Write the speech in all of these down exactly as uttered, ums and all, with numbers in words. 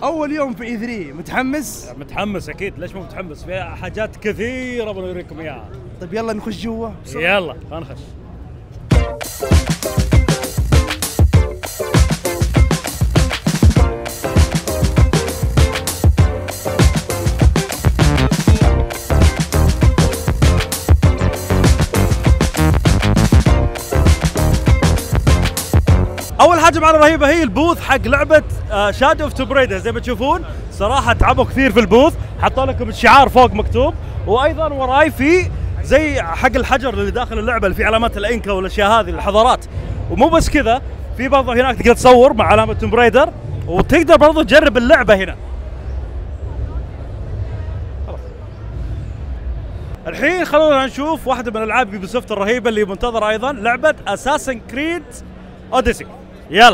اول يوم في اي ثلاثة، متحمس؟ متحمس اكيد، ليش مو متحمس؟ فيها حاجات كثيره بنوريكم اياها. طيب يلا نخش جوا. يلا خلينا نخش. اول حاجه معنا رهيبه هي البوث حق لعبه شادو اوف توم رايدر. زي ما تشوفون صراحه تعبوا كثير في البوث، حطوا لكم الشعار فوق مكتوب، وايضا وراي في زي حق الحجر اللي داخل اللعبه اللي فيه علامات الانكا والاشياء هذه الحضارات. ومو بس كذا، في برضه هناك تقدر تصور مع علامه توم رايدر، وتقدر برضه تجرب اللعبه هنا. خلاص الحين خلونا نشوف واحده من الالعاب يوبي سوفت الرهيبه اللي منتظره ايضا، لعبه اساسن كريد اوديسي. يلا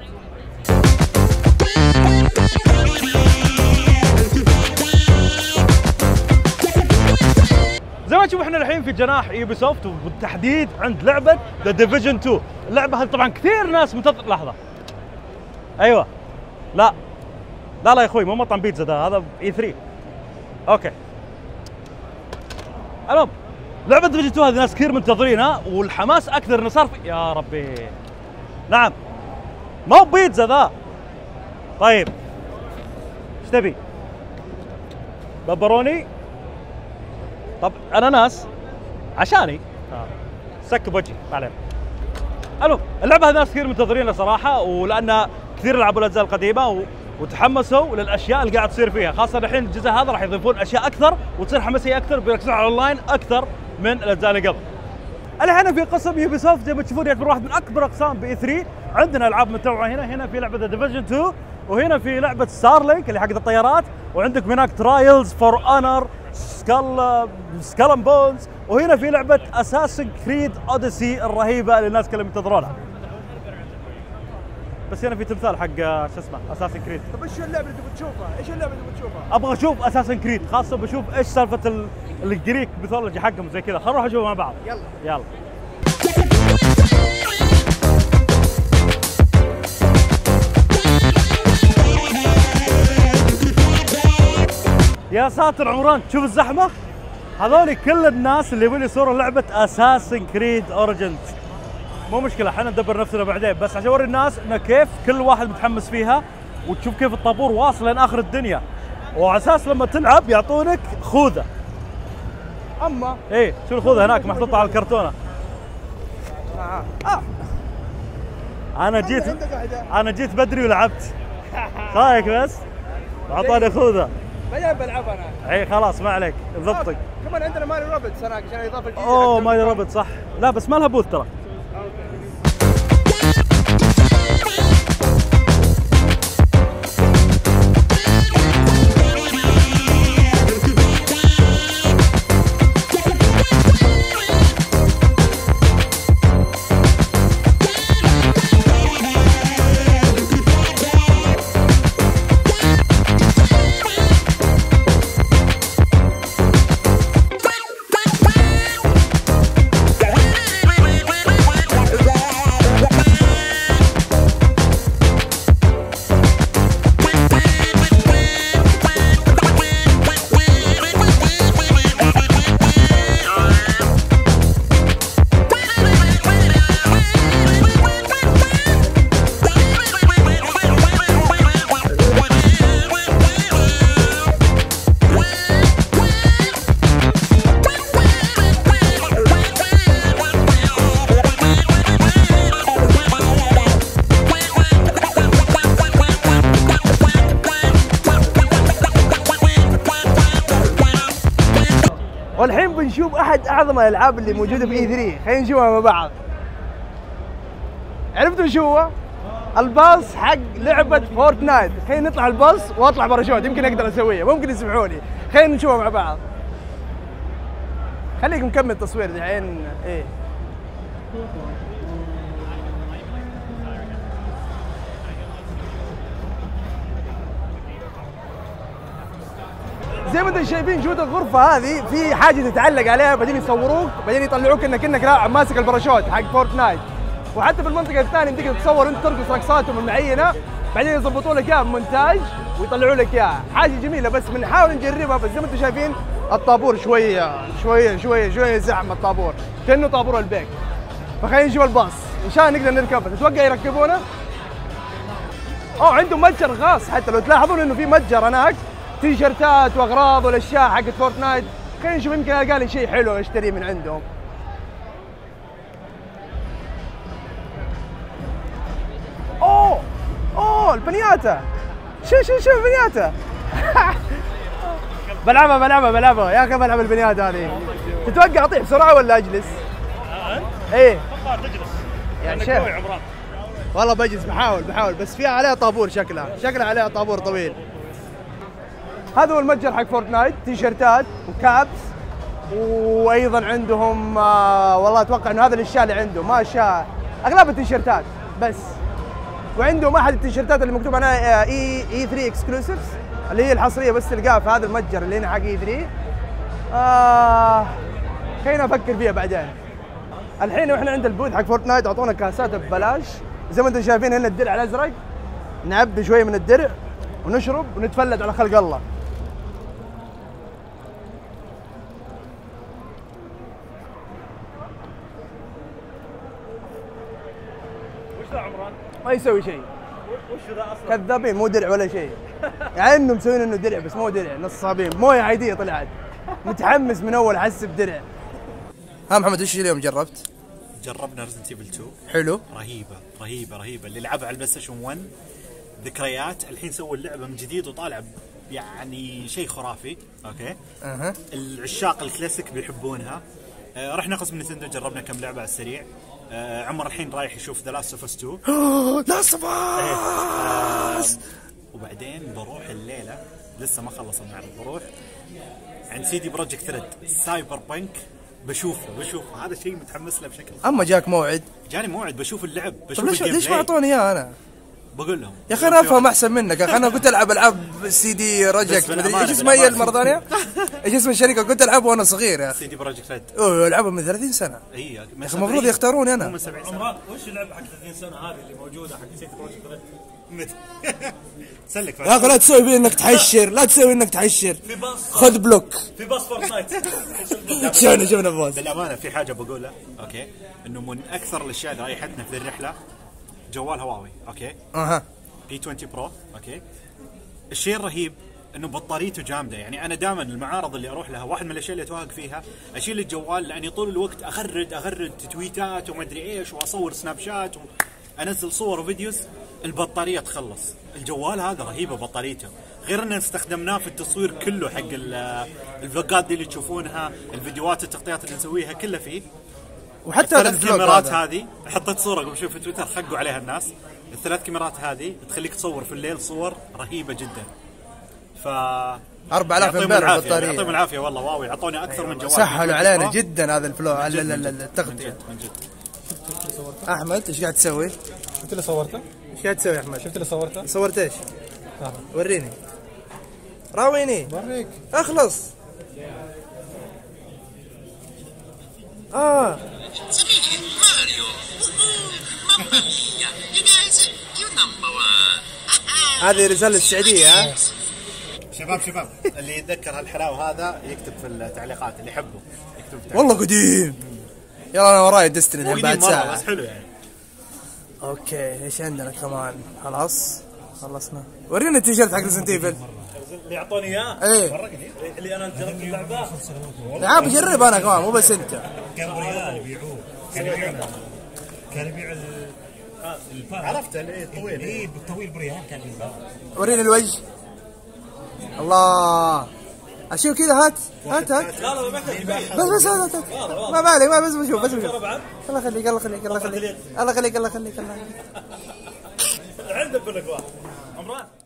زي ما تشوفوا احنا الحين في جناح يوبي سوفت، وبالتحديد عند لعبه ذا ديفيجن تو. اللعبه هذه طبعا كثير ناس منتظر. لحظه، ايوه لا لا لا يا اخوي، مو مطعم بيتزا ده، هذا اي ثلاثة. اوكي المهم لعبه ديفيجن تو هذه ناس كثير منتظرينها، والحماس اكثر انه صار في... يا ربي نعم مو بيتزا ذا. طيب ايش تبي؟ ببروني؟ طب اناناس عشاني. آه. سكب وجهي ما علينا. المهم اللعبه هذه ناس كثير منتظرينها صراحه، ولان كثير لعبوا الاجزاء القديمه و... وتحمسوا للاشياء اللي قاعد تصير فيها، خاصه الحين الجزء هذا راح يضيفون اشياء اكثر وتصير حماسيه اكثر، بيركزون على الاونلاين اكثر من الاجزاء اللي قبل. الحين في قسم يوبي سوفت زي ما تشوفون يعتبر واحد من اكبر اقسام باي ثلاثة، عندنا العاب متنوعه هنا، هنا في لعبه ذا ديفيجن تو، وهنا في لعبه ستار لينك اللي حقت الطيارات، وعندك هناك ترايلز فور اونر، سكال سكال اند بونز، وهنا في لعبه اساسن كريد اوديسي الرهيبه اللي الناس كلهم ينتظرونها. بس هنا في تمثال حق شو اسمه اساسن كريد. طيب ايش اللعبه اللي تبغى تشوفها؟ ايش اللعبه اللي تبغى تشوفها؟ ابغى اشوف اساسن كريد، خاصه بشوف ايش سالفه الجريك ميثولوجي حقهم زي كذا. خلينا نروح نشوفه مع بعض. يلا يلا يا ساتر عمران، تشوف الزحمه؟ هذول كل الناس اللي يبون يصورون لعبه اساسن كريد اوريجنز. مو مشكله، احنا ندبر نفسنا بعدين، بس عشان اوري الناس انه كيف كل واحد متحمس فيها، وتشوف كيف الطابور واصل لين اخر الدنيا، وعلى اساس لما تلعب يعطونك خوذه. اما ايه شو الخوذه هناك محطوطه على الكرتونه. آه. آه. انا جيت انا جيت بدري ولعبت. رايك بس؟ اعطاني خوذه. ما جاي بلعب انا. اي خلاص ما عليك، ضبطك. كمان عندنا ماري روبرتس هناك عشان الاضافه الجديده. اوه ماري روبرتس صح، لا بس ما لها بوث ترى. والحين بنشوف احد اعظم الالعاب اللي موجوده في اي ثلاثة، خلينا نشوفها مع بعض. عرفتوا شو هو؟ الباص حق لعبه فورتنايت. خلينا نطلع الباص واطلع باراشوت، يمكن اقدر اسويها، ممكن يسمحوا لي. خلينا نشوفها مع بعض. خليك مكمل تصوير دحين. ايه زي ما انتم شايفين جودة الغرفة هذه في حاجة تتعلق عليها، بعدين يصوروك، بعدين يطلعوك انك انك ماسك الباراشوت حق فورتنايت. وحتى في المنطقة الثانية يمديك تتصور وانت ترقص رقصاتهم المعينة، بعدين يضبطوا لك اياها بمونتاج ويطلعوا لك اياها، حاجه جميله. بس بنحاول نجربها، بس زي ما انتم شايفين الطابور شويه شويه شويه شويه زحمه الطابور، كانه طابور البيك. فخلينا نشوف الباص ان شاء الله نقدر نركبه. تتوقع يركبونه؟ اوه عندهم متجر خاص، حتى لو تلاحظون انه في متجر هناك تي شيرتات واغراض والاشياء حقت فورتنايت. خلينا نشوف يمكن القى لي شيء حلو اشتريه من عندهم. اوه اوه البنياتا، شوف شوف شوف البنياتا. بلعبها بلعبها بلعبها يا اخي، بلعب البنياتا هذه. تتوقع اطيح بسرعه ولا اجلس؟ ايه اتوقع تجلس يعني يعني شيخ. عمران والله بجلس، بحاول بحاول بس فيها عليها طابور، شكلها شكلها عليها طابور طويل. هذا هو المتجر حق فورتنايت، تي شيرتات وكابس، وايضا عندهم آه والله اتوقع انه هذا الاشياء اللي عندهم، ما اشياء اغلب التيشيرتات بس. وعندهم احد التيشيرتات اللي مكتوب عليها اي اي ثري اكسكلوسيفز، اللي هي الحصريه بس تلقاها في هذا المتجر اللي هنا حق اي ثري. آه خلينا افكر فيها بعدين. الحين واحنا عند البوث حق فورتنايت اعطونا كاسات ببلاش، زي ما انتم شايفين هنا الدرع الازرق، نعبي شويه من الدرع ونشرب ونتفلت على خلق الله. وش ذا عمران؟ ما يسوي شيء، وش ذا اصلا؟ كذابين، مو درع ولا شيء. يعني انهم مسوين انه درع بس مو درع، نصابين. مويه عاديه طلعت. متحمس من اول احس بدرع. ها محمد وش اليوم جربت؟ جربنا ريزنت ايفل تو. حلو. رهيبه رهيبه رهيبه، اللي لعبها على البلاي ستيشن واحد ذكريات. الحين سووا اللعبه من جديد وطالع يعني شيء خرافي. اوكي. اها. العشاق الكلاسيك بيحبونها. آه رحنا قسم نينتندو جربنا كم لعبه على السريع. آه عمر الحين رايح يشوف ذا لاست اوف اس تو. لاست اوف اس. وبعدين بروح الليله، لسه ما خلص المعرض، بروح عند سيدي بروجكت ريد سايبر بانك، بشوفه بشوفه هذا شيء متحمس له بشكل. اما جاك موعد؟ جاني موعد بشوف اللعب، بشوف طيب ليش الجيم ليش ما بلاي. اعطوني اياه انا؟ بقول لهم يا اخي انا افهم احسن منك يا اخي. انا كنت العب العاب سي دي روجكت، مدري ايش اسمها هي المره ثانيه؟ ايش اسم الشركه؟ كنت العبها وانا صغير يا اخي. سيدي بروجكت ريد. اوه العبها من ثلاثين سنه. اي يا اخي المفروض يختاروني انا. من سبعين سنه. عمران وش اللعبه حق ثلاثين سنه هذه اللي موجوده حق سيتي بروجكت ريد؟ سلك يا اخي لا تسوي فيه انك تحشر، لا تسوي انك تحشر. في باص، خذ بلوك. في باص فورتنايت. شفنا شفنا بوز. بالامانه في حاجه بقولها، اوكي، انه من اكثر الاشياء اللي ريحتنا في الرحله جوال هواوي، اوكي، اها بي عشرين برو، اوكي. الشيء الرهيب انه بطاريته جامده، يعني انا دائما المعارض اللي اروح لها واحد من الاشياء اللي اتوهق فيها اشيل الجوال لاني طول الوقت اغرد اغرد تويتات وما ادري ايش واصور سناب شات وانزل صور وفيديوز، البطاريه تخلص. الجوال هذا رهيبه بطاريته، غير ان استخدمناه في التصوير كله حق الفلوجات دي اللي تشوفونها، الفيديوهات التغطيات اللي نسويها كلها فيه. وحتى الثلاث كاميرات هذه حطيت صوره قبل شوي في تويتر خقوا عليها الناس. الثلاث كاميرات هذه تخليك تصور في الليل صور رهيبه جدا. ف أربعة آلاف امبير البطاريه. يعطيهم العافيه والله، واوي اعطوني اكثر من جوال. سهلوا علينا جدا هذا الفلو على التغطيه. من جد. احمد ايش قاعد تسوي؟ شفت اللي صورته؟ ايش قاعد تسوي يا احمد؟ شفت اللي صورته؟ صورت ايش؟ آه. وريني راويني وريك. اخلص. اه هذه رسالة السعودية ها؟ شباب شباب اللي يتذكر هالحلاوه هذا يكتب في التعليقات، اللي يحبه يكتب في والله قديم. يلا انا وراي دستني الحين بعد مرة ساعة. بس حلو يعني. اوكي ايش عندنا كمان؟ خلاص خلصنا. ورينا التيشيرت حق ريزنت ايفل اللي يعطوني اياه. ايه اللي انا جربت اللعبه. نعم بجرب انا كمان مو بس انت. كان بريال يبيعوه، كان يبيع كان يبيع عرفت اللي الطويل. اي بالطويل بريال كان يبيع. ورينا الوجه. الله اشوف كذا. هات هات هات لا لا ما يحتاج. بس بس هات هات ما بالي ما بس بشوف بس بشوف. الله يخليك الله يخليك الله يخليك الله يخليك الله يخليك الله يخليك. عندك كل واحد عمران.